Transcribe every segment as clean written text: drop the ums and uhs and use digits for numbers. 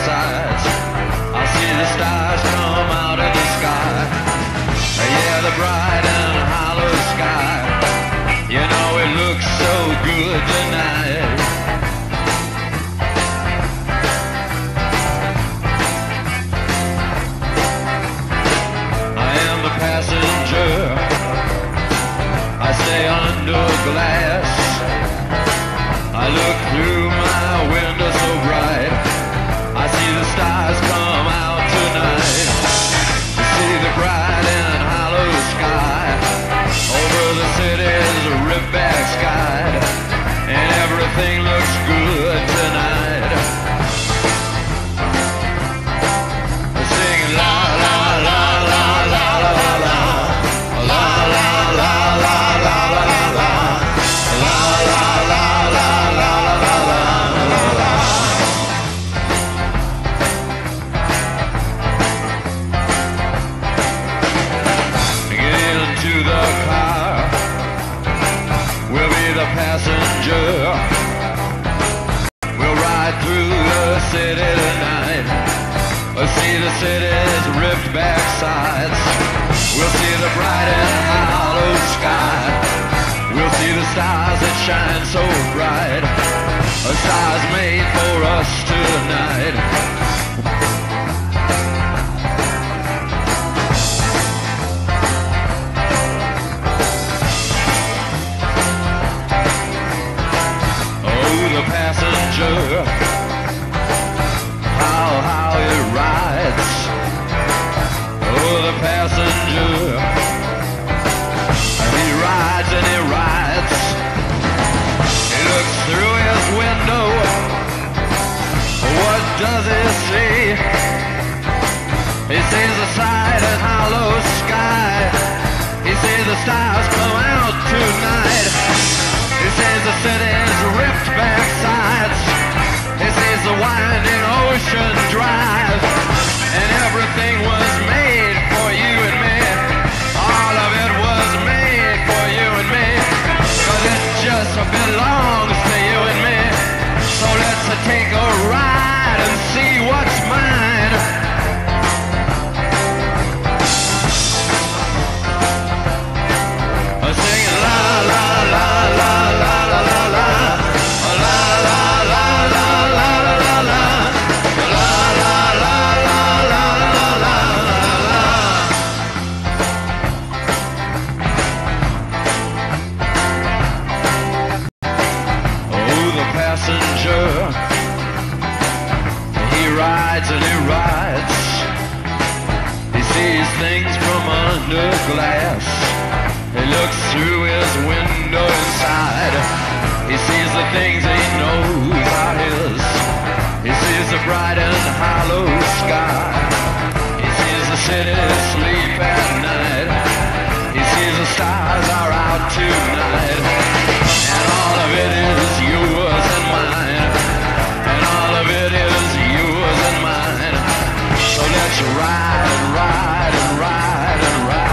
sides. I see the stars come out of the sky. Yeah, the bright and hollow sky. You know it looks so good tonight. I am the passenger. I stay under glass. I look through my window so bright. I see the stars come out tonight. I see the bright and hollow sky. Over the city's ripped back sky. And everything looks good tonight. I sing la la la la la la la. La la la la la la la. La la la la la la la la. Get into the car. We'll be the passenger. We'll ride through the city tonight. We'll see the city's ripped back sides. We'll see the bright and hollow sky. We'll see the stars that shine so bright. A stars made for us tonight. Oh, the passenger, how it rides. Oh, the passenger, he rides and he rides. He looks through his window. What does he see? He sees the bright and hollow sky. He sees the stars come out tonight. He sees the city's ripped back sides. He sees the winding ocean drive. And everything was made for you and me. All of it was made for you and me. 'Cause it just belongs to you and me. So let's take a ride and see what's mine. Singing la la la la la la la la. La la la la la la la la. La la la la la la la la. Oh, the passenger, he rides and he rides. He sees things from under glass. He looks through his window inside. He sees the things he knows are his. He sees the bright and hollow sky. He sees the city sleep at night. He sees the stars are out tonight. And all of it is yours and mine. And all of it is yours and mine. So let's ride and ride and ride and ride.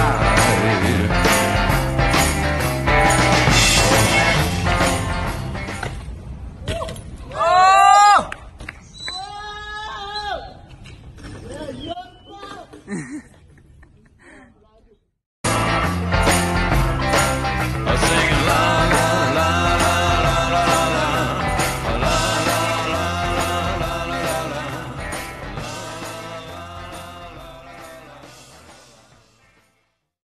Oh!